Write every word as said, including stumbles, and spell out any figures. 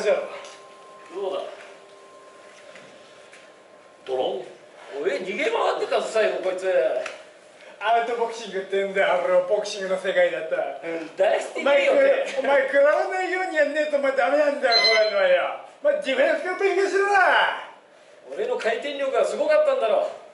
しょう。 どうだドロン。おい逃げ回ってたぞ最後こいつ。 アウトボクシングって言うんだよ。俺はボクシングの世界だった。 うん誰してお前ねえよってお前食らわないようにやんねえとお前ダメなんだよ。こういうのはよ。まあ、ディフェンスが勉強しろな。 俺の回転力がすごかったんだろう。